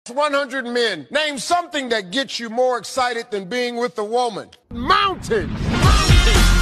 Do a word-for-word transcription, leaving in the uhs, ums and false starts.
one hundred men. Name something that gets you more excited than being with a woman. Mountains. Mountains.